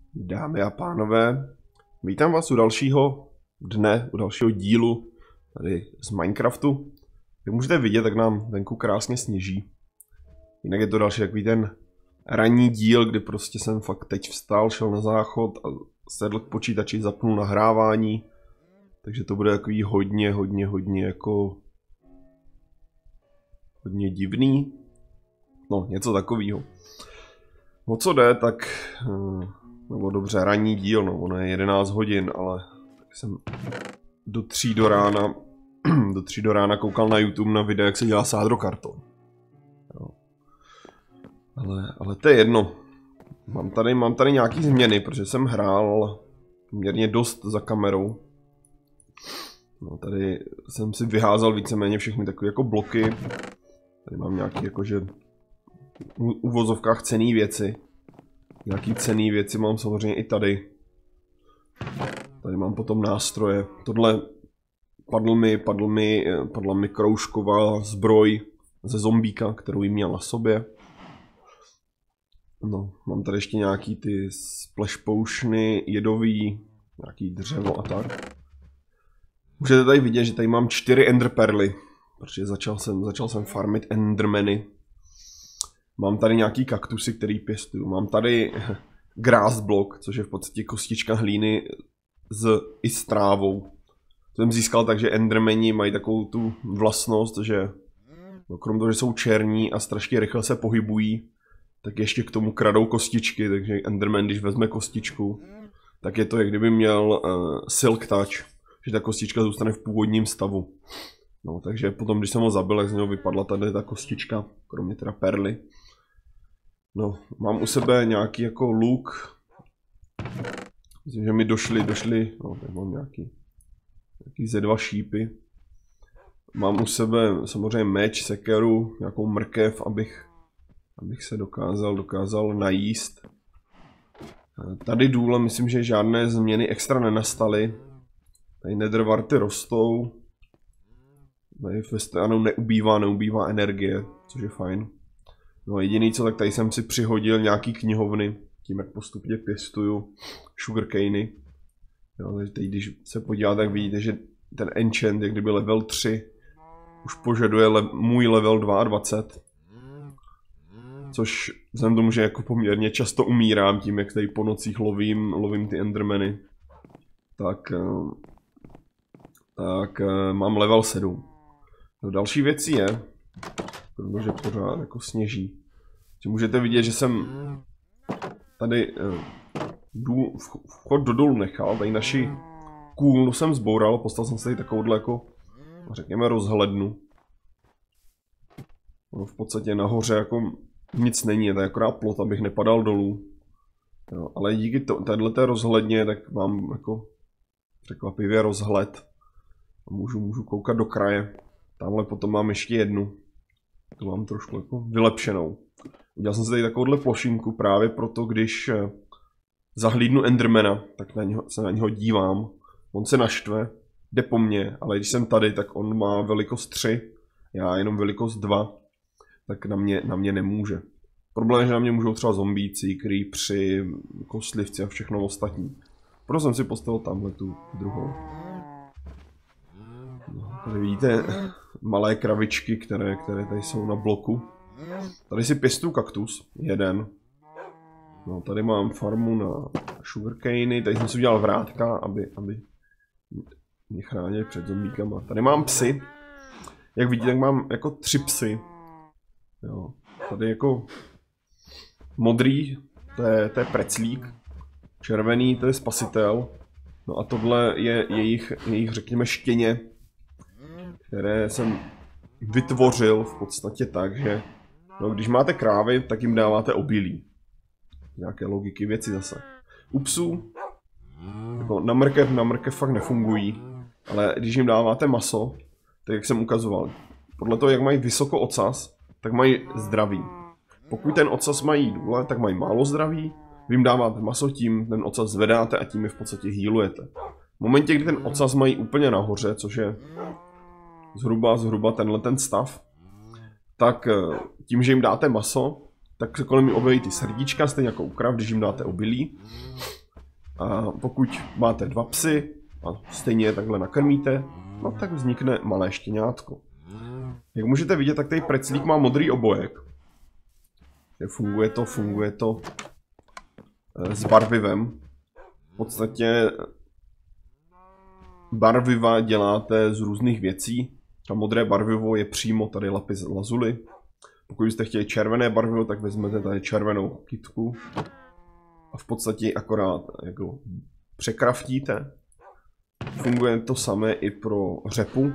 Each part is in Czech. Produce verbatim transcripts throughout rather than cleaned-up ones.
Dámy a pánové, vítám vás u dalšího dne, u dalšího dílu tady z Minecraftu. Jak můžete vidět, tak nám venku krásně sněží. Jinak je to další takový ten ranní díl, kdy prostě jsem fakt teď vstal, šel na záchod a sedl k počítači, zapnul nahrávání. Takže to bude takový hodně, hodně, hodně jako... hodně divný. No, něco takového. O co jde, tak... nebo dobře, ranní díl, no, ono je jedenáct hodin, ale jsem do tří do rána, do tří do rána koukal na YouTube na video, jak se dělá sádrokarton. Jo. Ale, ale to je jedno. Mám tady, mám tady nějaký změny, protože jsem hrál poměrně dost za kamerou. No, tady jsem si vyházal víceméně všechny takové jako bloky. Tady mám nějaký jakože v uvozovkách cenné věci. Nějaký cenný věci mám samozřejmě i tady. Tady mám potom nástroje. Tohle padl mi, padl mi, padla mi kroužková zbroj ze zombíka, kterou jí měl na sobě. No, mám tady ještě nějaký ty splash potiony, jedový, nějaký dřevo a tak. Můžete tady vidět, že tady mám čtyři enderperly, protože začal jsem, začal jsem farmit endermany. Mám tady nějaký kaktusy, který pěstuju. Mám tady grass block, což je v podstatě kostička hlíny s, i s trávou. To jsem získal tak, že endermani mají takovou tu vlastnost, že no, krom toho, že jsou černí a strašně rychle se pohybují, tak ještě k tomu kradou kostičky, takže enderman, když vezme kostičku, tak je to, jak kdyby měl uh, silk touch, že ta kostička zůstane v původním stavu. No, takže potom, když jsem ho zabil, tak z něho vypadla tady ta kostička, kromě teda perly. No, mám u sebe nějaký jako luk. Myslím, že mi došly, došly, no, tak mám nějaký, nějaký ze dva šípy. Mám u sebe samozřejmě meč, sekeru, nějakou mrkev, abych, abych se dokázal, dokázal najíst. Tady důle myslím, že žádné změny extra nenastaly. Tady netherwarty rostou. Tady v Westanu neubývá, neubývá energie, což je fajn. No jediný co, tak tady jsem si přihodil nějaký knihovny, tím jak postupně pěstuju sugarcany. Jo, takže teď, když se podíváte, tak vidíte, že ten enchant, jak kdyby level tři, už požaduje le můj level dvacet dva. Což vzhledem tomu, že jako poměrně často umírám tím, jak tady po nocích lovím, lovím ty endermany, tak, tak mám level sedm. No, další věcí je, protože pořád jako sněží, že můžete vidět, že jsem tady důl, vchod do dolu nechal, tady naši kůlnu jsem zboural, postavil jsem se tady takovouhle jako, řekněme, rozhlednu. No, v podstatě nahoře jako nic není, je to akorát plot, abych nepadal dolů. Jo, ale díky této rozhledně, tak mám jako překvapivě rozhled. Můžu, můžu koukat do kraje. Tamhle potom mám ještě jednu. Tu mám trošku jako vylepšenou. Udělal jsem si tady takovouhle plošinku právě proto, když zahlídnu endermana, tak na něho, se na něho dívám. On se naštve, jde po mně, ale když jsem tady, tak on má velikost tři, já jenom velikost dva, tak na mě, na mě nemůže. Problém je, že na mě můžou třeba zombíci, creepři, kostlivci a všechno ostatní. Proto jsem si postavil tamhle tu druhou. No, tady vidíte malé kravičky, které, které tady jsou na bloku. Tady si pěstuju kaktus, jeden. No, tady mám farmu na sugarcany, tady jsem si udělal vrátka, aby, aby mě chránili před zombíkama. Tady mám psy. Jak vidíte, tak mám jako tři psy. Jo. Tady jako modrý, to je, to je preclík. Červený, to je spasitel. No a tohle je jejich, jejich řekněme, štěně, které jsem vytvořil v podstatě tak, že no, když máte krávy, tak jim dáváte obilí. Nějaké logiky věci zase. U psů jako na mrkev, na mrkev fakt nefungují, ale když jim dáváte maso, tak jak jsem ukazoval, podle toho, jak mají vysoko ocas, tak mají zdraví. Pokud ten ocas mají důle, tak mají málo zdraví, vy jim dáváte maso, tím ten ocas zvedáte a tím je v podstatě healujete. V momentě, kdy ten ocas mají úplně nahoře, což je zhruba, zhruba tenhle ten stav, tak tím, že jim dáte maso, tak se kolem objeví ty srdíčka, stejně jako u krav, když jim dáte obilí. A pokud máte dva psy a stejně je takhle nakrmíte, no tak vznikne malé štěňátko. Jak můžete vidět, tak tady preclík má modrý obojek. Funguje to, funguje to s barvivem. V podstatě barviva děláte z různých věcí. A modré barvivo je přímo tady lapis lazuli. Pokud byste chtěli červené barvivo, tak vezmete tady červenou kytku. A v podstatě akorát jako překraftíte. Funguje to samé i pro řepu.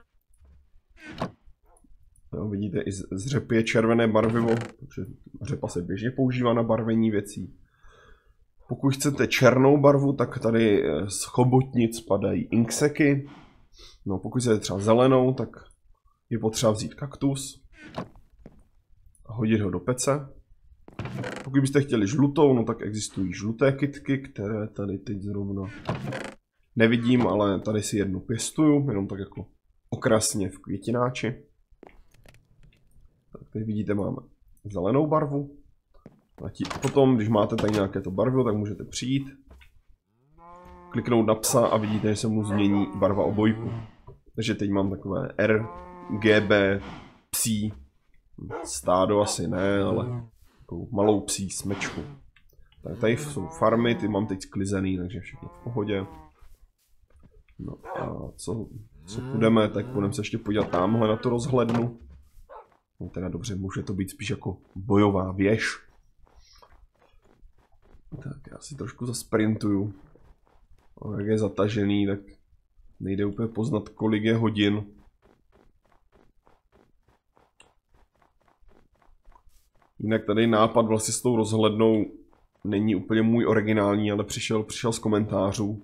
No, vidíte, i z řepy je červené barvivo, protože řepa se běžně používá na barvení věcí. Pokud chcete černou barvu, tak tady z chobotnic padají inkseky. No, pokud chcete třeba zelenou, tak je potřeba vzít kaktus a hodit ho do pece. Pokud byste chtěli žlutou, no tak existují žluté kytky, které tady teď zrovna nevidím, ale tady si jednu pěstuju, jenom tak jako okrasně v květináči. Tak tady vidíte, máme zelenou barvu. A tí, potom, když máte tady nějaké to barvivo, tak můžete přijít, kliknout na psa a vidíte, že se mu změní barva obojku. Takže teď mám takové R, G B, psí, stádo asi ne, ale takovou malou psí smečku. Tak tady jsou farmy, ty mám teď sklizený, takže všechno v pohodě. No a co, co půjdeme, tak půjdeme se ještě podívat tamhle na to rozhlednu. No teda dobře, může to být spíš jako bojová věž. Tak já si trošku zasprintuju. A jak je zatažený, tak nejde úplně poznat, kolik je hodin. Jinak tady nápad vlastně s tou rozhlednou není úplně můj originální, ale přišel, přišel z komentářů.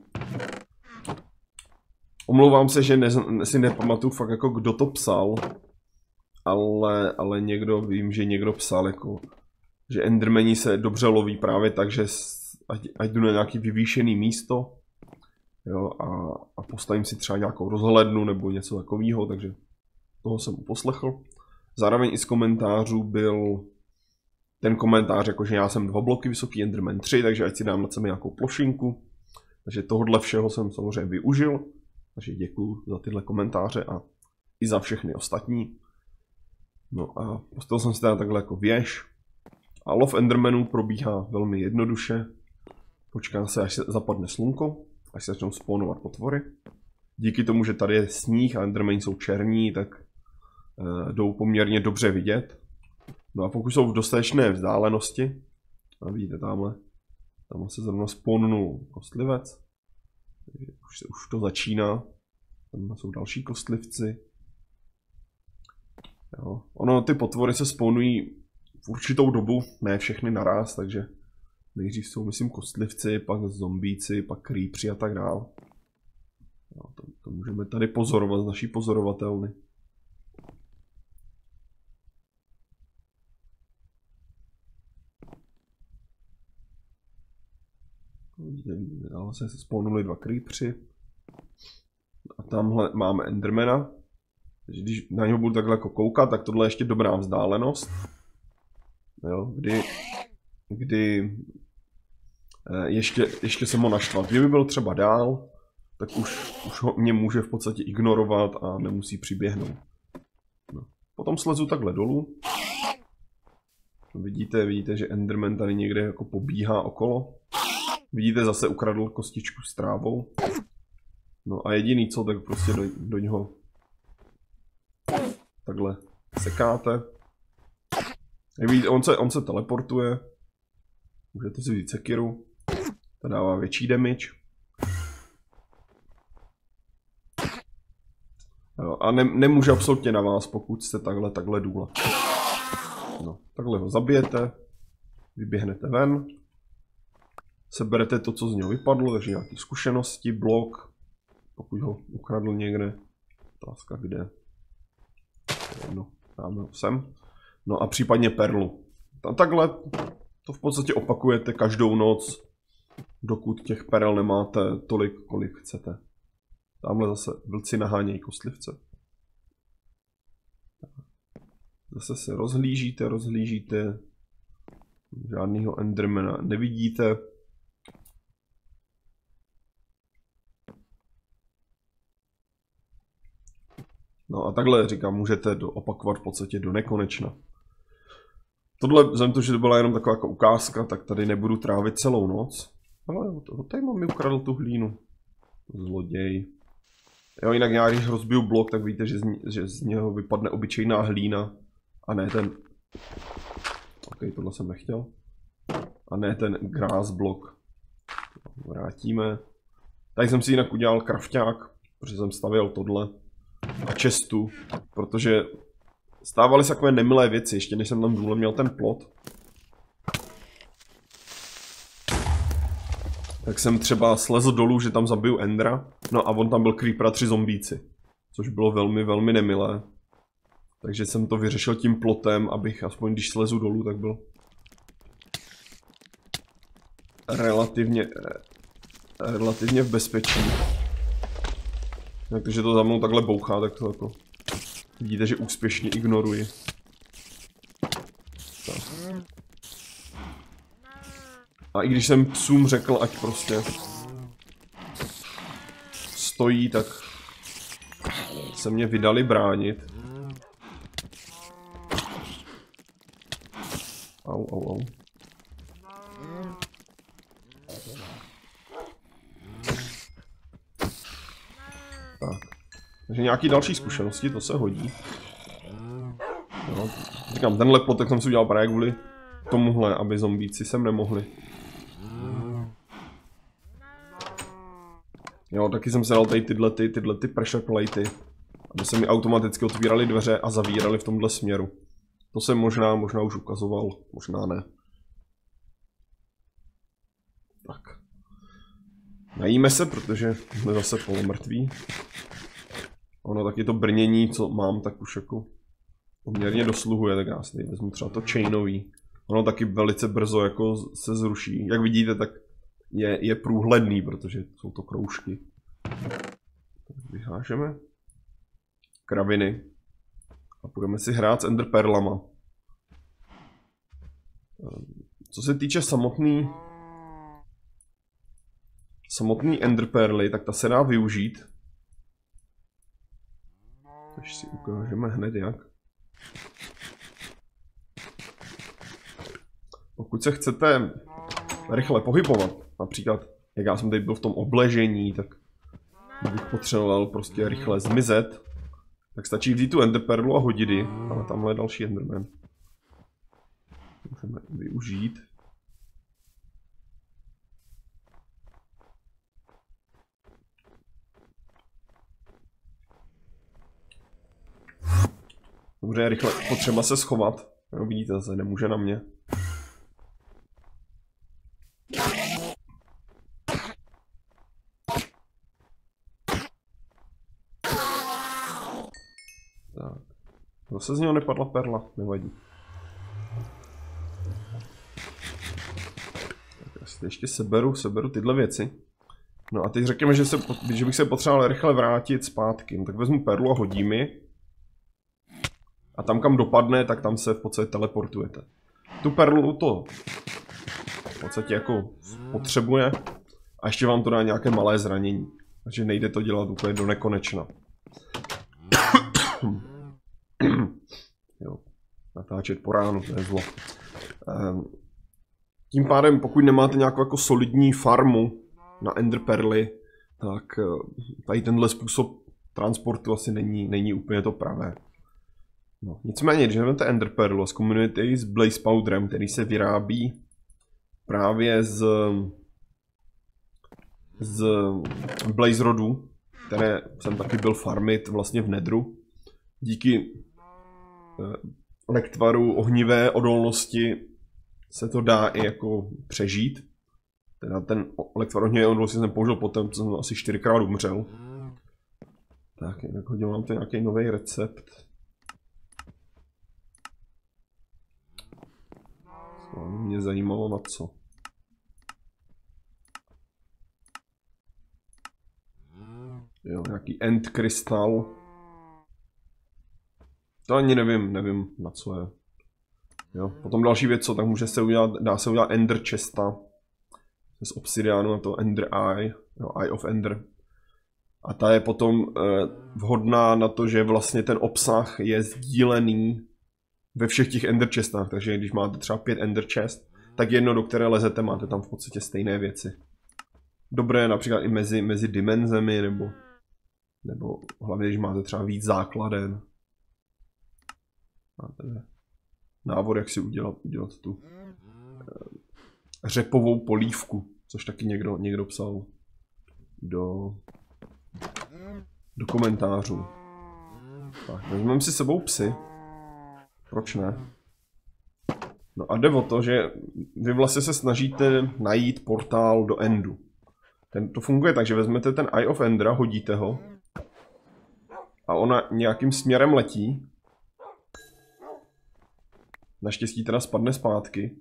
Omlouvám se, že ne, si nepamatuju fakt jako kdo to psal, ale, ale někdo, vím, že někdo psal jako, že endermeni se dobře loví právě tak, že ať, ať jdu na nějaký vyvýšený místo, jo, a, a postavím si třeba nějakou rozhlednu nebo něco takového, takže toho jsem uposlechl. Zároveň i z komentářů byl ten komentář, jakože já jsem dva bloky vysoký Enderman tři, takže ať si dám na sebe nějakou plošinku. Takže tohohle všeho jsem samozřejmě využil. Takže děkuji za tyhle komentáře a i za všechny ostatní. No a postavil jsem si teda takhle jako věž. A lov Endermanů probíhá velmi jednoduše. Počkám se, až se zapadne slunko, až se začnou spawnovat potvory. Díky tomu, že tady je sníh a Endermani jsou černí, tak uh, jdou poměrně dobře vidět. No a pokud jsou v dostatečné vzdálenosti, a vidíte tamhle, tamhle se zrovna spawnul kostlivec, už, se, už to začíná, tam jsou další kostlivci. Jo. Ono, ty potvory se spawnují v určitou dobu, ne všechny naraz, takže nejdřív jsou, myslím, kostlivci, pak zombíci, pak creepři a tak dále. Jo, to, to můžeme tady pozorovat z naší pozorovatelny. Vidíte, vidíte, dále se spawnuli dva creepři. A tamhle máme Endermana. Takže když na něho budu takhle jako koukat, tak tohle je ještě dobrá vzdálenost. Jo, kdy, kdy ještě, ještě jsem ho naštval. Kdyby byl třeba dál, tak už, už ho mě může v podstatě ignorovat a nemusí přiběhnout. No. Potom slezu takhle dolů. Vidíte, vidíte, že Enderman tady někde jako pobíhá okolo. Vidíte, zase ukradl kostičku s trávou. No a jediný co, tak prostě do, do něho takhle sekáte. Vidíte, on se, on se teleportuje. Můžete si vzít sekiru. Ta dává větší damage. Jo, a ne, nemůže absolutně na vás, pokud jste takhle, takhle důle. No, takhle ho zabijete. Vyběhnete ven. Seberete to, co z něho vypadlo, takže nějaké zkušenosti, blok. Pokud ho ukradl někde. Otázka kde. No, dáme ho sem. No a případně perlu. Takhle to v podstatě opakujete každou noc, dokud těch perel nemáte tolik, kolik chcete. Tamhle zase vlci nahánějí kostlivce. Zase se rozhlížíte, rozhlížíte. Žádnýho Endermana nevidíte. No a takhle říkám, můžete do, opakovat v podstatě do nekonečna. Tohle, vzhledem to, že to byla jenom taková jako ukázka, tak tady nebudu trávit celou noc. Ale tady mám mi ukradl tu hlínu. Zloděj. Jo, jinak já když rozbiju blok, tak víte, že z, ní, že z něho vypadne obyčejná hlína. A ne ten... OK, tohle jsem nechtěl. A ne ten grass blok. Vrátíme. Tady jsem si jinak udělal krafťák, protože jsem stavěl tohle. A čestu, protože stávaly se takové nemilé věci, ještě než jsem tam důle měl ten plot. Tak jsem třeba slezl dolů, že tam zabiju Endera. No a on tam byl creeper a tři zombíci. Což bylo velmi, velmi nemilé. Takže jsem to vyřešil tím plotem, abych aspoň když slezu dolů, tak byl relativně, relativně v bezpečí. Takže to za mnou takhle bouchá, tak to jako vidíte, že úspěšně ignoruji. Tak. A i když jsem psům řekl, ať prostě stojí, tak se mě vydali bránit. Au, au, au. Tak. Takže nějaký další zkušenosti, to se hodí. No, říkám, tenhle plotek jsem si udělal právě kvůli tomuhle, aby zombíci sem nemohli. Jo, taky jsem se dal tady tyhle, ty, tyhle ty pressure platey, aby se mi automaticky otvíraly dveře a zavíraly v tomhle směru. To jsem možná, možná už ukazoval, možná ne. Tak. Najíme se, protože jsme zase polomrtví. Ono taky to brnění, co mám, tak už jako poměrně dosluhuje, tak já si tady vezmu třeba to chainový. Ono taky velice brzo jako se zruší. Jak vidíte, tak je, je průhledný, protože jsou to kroužky. Tak vyhážeme kraviny a budeme si hrát s enderperlama. Co se týče samotný samotný enderperly, tak ta se dá využít. Takže si ukážeme hned jak. Pokud se chcete rychle pohybovat, například jak já jsem tady byl v tom obležení, tak bych potřeboval prostě rychle zmizet, tak stačí vzít tu enderperlu a hodit ji, ale tamhle je další enderman. Můžeme využít. Dobře, je rychle potřeba se schovat. No, vidíte, zase nemůže na mě. Tak. Zase z něho nepadla perla, nevadí. Tak já si ještě seberu, seberu tyhle věci. No a teď řekněme, že, se, že bych se potřeboval rychle vrátit zpátky. No, tak vezmu perlu a hodím ji. A tam, kam dopadne, tak tam se v podstatě teleportujete. Tu perlu to v podstatě jako potřebuje. A ještě vám to dá nějaké malé zranění. Takže nejde to dělat úplně do nekonečna. Jo, natáčet po ránu, to je zlo. Tím pádem, pokud nemáte nějakou jako solidní farmu na enderperly, tak tady tenhle způsob transportu asi není, není úplně to pravé. No, nicméně, když vezmete enderperlu a zkombinujete ji s blaze powderem, který se vyrábí právě z, z blaze rodu, které jsem taky byl farmit vlastně v nedru, díky lektvaru ohnivé odolnosti se to dá i jako přežít. Teda ten lektvar ohnivé odolnosti jsem použil potom, co jsem asi čtyřikrát umřel. Tak, jinak hodil mám to nějaký nový recept. Mě zajímalo na co. Jo, nějaký end krystal. To ani nevím, nevím na co je. Jo, potom další věc, co, tak může se udělat, dá se udělat ender chesta. Z obsidianu na to ender eye, jo, eye of ender. A ta je potom eh, vhodná na to, že vlastně ten obsah je sdílený ve všech těch ender chestách, takže když máte třeba pět ender chest, tak jedno, do které lezete, máte tam v podstatě stejné věci. Dobré například i mezi, mezi dimenzemi, nebo, nebo hlavně, když máte třeba víc základen. Máte návod, jak si udělat, udělat tu eh, řepovou polívku, což taky někdo, někdo psal do, do komentářů. Tak, vezmeme si sebou psy. Proč ne? No a jde o to, že vy vlastně se snažíte najít portál do Endu. Ten, to funguje tak, že vezmete ten Eye of Endera, hodíte ho a ona nějakým směrem letí. Naštěstí teda spadne zpátky.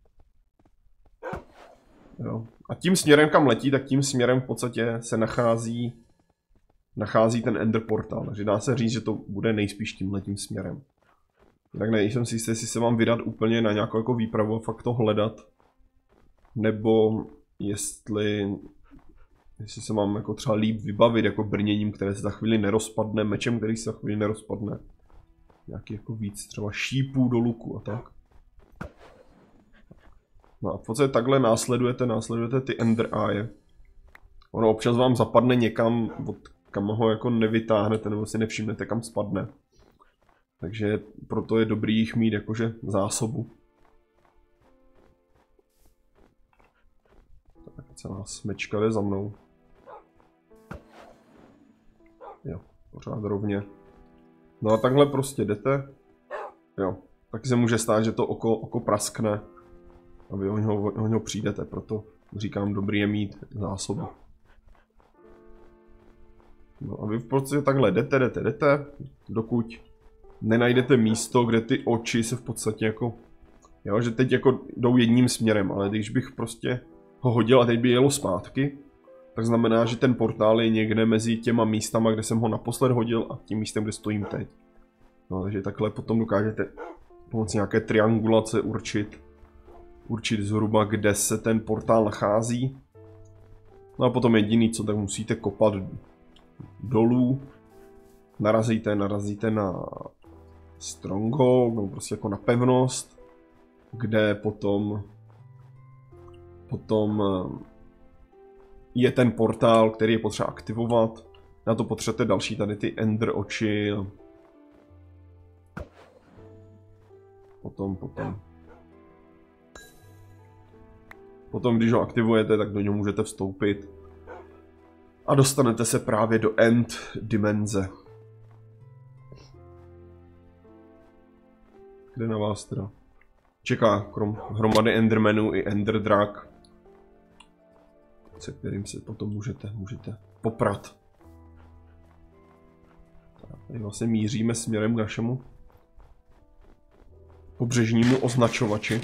Jo. A tím směrem, kam letí, tak tím směrem v podstatě se nachází, nachází ten Ender portál. Takže dá se říct, že to bude nejspíš tímhletím směrem. Tak nejsem si jistý, jestli se mám vydat úplně na nějakou jako výpravu a fakt to hledat. Nebo jestli, jestli se mám jako třeba líp vybavit jako brněním, které se za chvíli nerozpadne, mečem, který se za chvíli nerozpadne. Nějaký jako víc třeba šípů do luku a tak. No a v podstatě takhle následujete, následujete ty Ender Eye. Ono občas vám zapadne někam, od kam ho jako nevytáhnete, nebo si nevšimnete, kam spadne. Takže proto je dobrý jich mít jakože zásobu. Tak celá smečka jde za mnou. Jo, pořád rovně. No a takhle prostě jdete. Jo, taky se může stát, že to oko, oko praskne. A vy o něho, o něho přijdete, proto říkám, dobrý je mít zásobu. No a vy v podstatě takhle jdete, jdete, jdete, dokud nenajdete místo, kde ty oči se v podstatě jako, jo, že teď jako jdou jedním směrem, ale když bych prostě ho hodil a teď by jelo zpátky, tak znamená, že ten portál je někde mezi těma místama, kde jsem ho naposled hodil a tím místem, kde stojím teď. No, takže takhle potom dokážete pomocí nějaké triangulace určit, určit zhruba, kde se ten portál nachází. No a potom jediný, co tak musíte kopat dolů, narazíte, narazíte na stronghold, no prostě jako na pevnost, kde potom, potom je ten portál, který je potřeba aktivovat. Na to potřebujete další tady ty ender oči. Potom, potom. Potom, když ho aktivujete, tak do něho můžete vstoupit. A dostanete se právě do end dimenze. Kde na vás teda čeká krom hromady endermanů i enderdrak, se kterým se potom můžete, můžete poprat. Tady vlastně míříme směrem k našemu pobřežnímu označovači.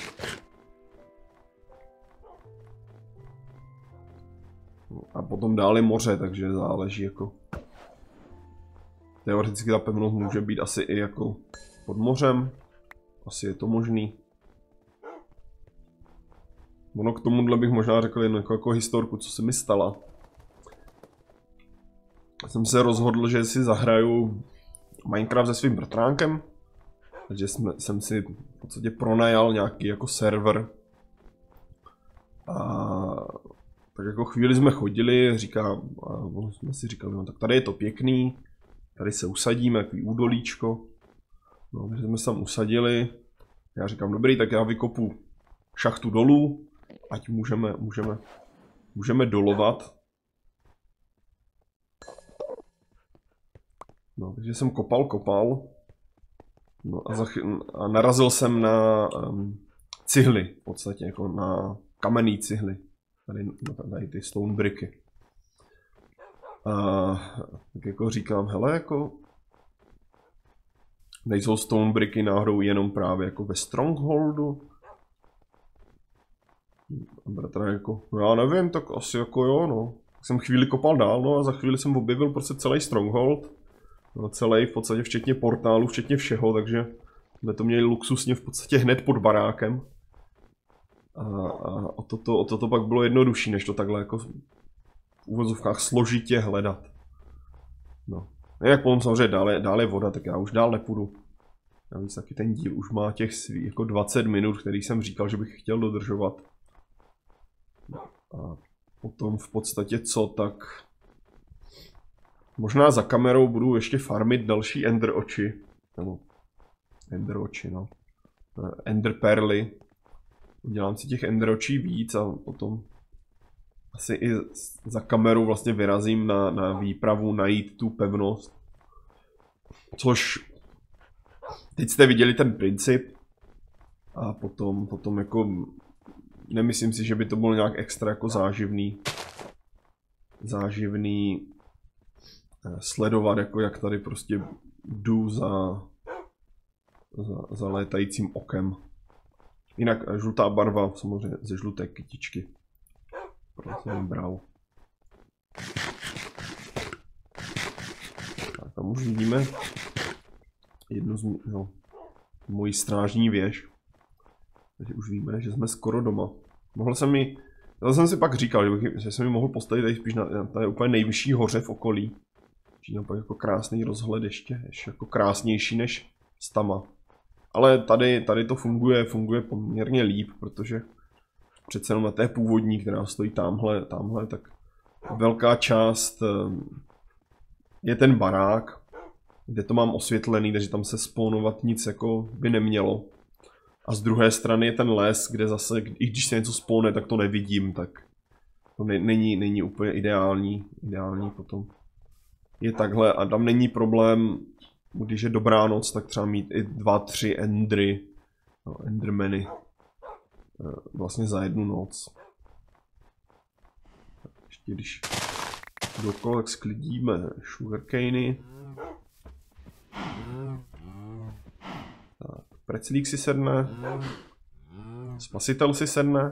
A potom dále moře, takže záleží jako. Teoreticky ta pevnost může být asi i jako pod mořem. Asi je to možný. Ono k tomuhle bych možná řekl jen jako, jako historku, co se mi stala. Jsem se rozhodl, že si zahraju Minecraft se svým bratránkem. Takže jsme, jsem si v podstatě pronajal nějaký jako server. A tak jako chvíli jsme chodili, říká, a jsme si říkali, no tak tady je to pěkný, tady se usadíme, takový údolíčko. No, takže jsme se tam usadili. Já říkám, dobrý, tak já vykopu šachtu dolů, ať můžeme, můžeme, můžeme dolovat. No, takže jsem kopal, kopal. No a, zachy- a narazil jsem na um, cihly, v podstatě, jako na kamenné cihly. Tady, tady ty stone bricky. A tak jako říkám, hele, jako nejsou stone bricky náhodou jenom právě jako ve strongholdu? A bratr jako, no já nevím, tak asi jako jo, no. Tak jsem chvíli kopal dál, no a za chvíli jsem objevil prostě celý stronghold. No, celý v podstatě včetně portálu, včetně všeho, takže jsme to měli luxusně v podstatě hned pod barákem. A, a o, toto, o toto pak bylo jednodušší, než to takhle jako v úvozovkách složitě hledat. No. Jak potom samozřejmě dále, dále je voda, tak já už dál nepůjdu. Navíc taky ten díl už má těch svých jako dvacet minut, který jsem říkal, že bych chtěl dodržovat. A potom v podstatě co, tak možná za kamerou budu ještě farmit další ender oči. Nebo ender oči, no. Ender perly. Udělám si těch ender očí víc a potom asi i za kamerou vlastně vyrazím na, na výpravu najít tu pevnost. Což teď jste viděli ten princip a potom, potom jako nemyslím si, že by to bylo nějak extra jako záživný záživný sledovat, jako jak tady prostě jdu za, za, za létajícím okem. Jinak žlutá barva samozřejmě ze žluté kytičky. Proto jsem bral. A tam už vidíme jednu z no, mojí strážní věž. Takže už víme, že jsme skoro doma. Mohl jsem mi, já jsem si pak říkal, že, bych, že jsem mi mohl postavit tady spíš na, na tady úplně nejvyšší hoře v okolí. Čiže pak jako krásný rozhled ještě, ještě jako krásnější než Stama. Ale tady, tady to funguje, funguje poměrně líp, protože přece jenom na té původní, která stojí tamhle, tamhle, tak velká část je ten barák, kde to mám osvětlený, takže tam se spawnovat nic jako by nemělo. A z druhé strany je ten les, kde zase, i když se něco spawne, tak to nevidím, tak to ne, není, není úplně ideální, ideální potom. Je takhle a tam není problém, když je dobrá noc, tak třeba mít i dva, tři endry, no, endermany vlastně za jednu noc. Ještě když dokola, tak sklidíme sugarcany. Tak, preclík si sedne. Spasitel si sedne.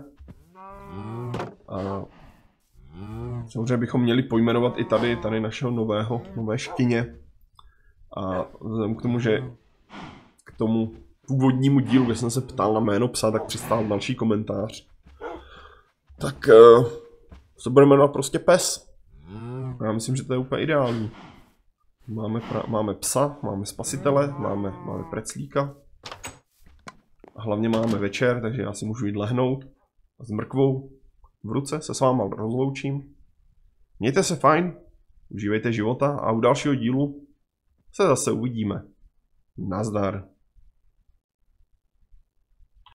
A samozřejmě bychom měli pojmenovat i tady, tady našeho nového, nové škyně. A vzhledem k tomu, že k tomu původnímu dílu, kde jsem se ptal na jméno psa, tak přistál další komentář. Tak uh, se bude jmenovat prostě pes. Já myslím, že to je úplně ideální. Máme, pra, máme psa, máme spasitele, máme, máme preclíka. A hlavně máme večer, takže já si můžu jít lehnout. A s mrkvou v ruce se s váma rozloučím. Mějte se fajn, užívejte života a u dalšího dílu se zase uvidíme. Nazdar.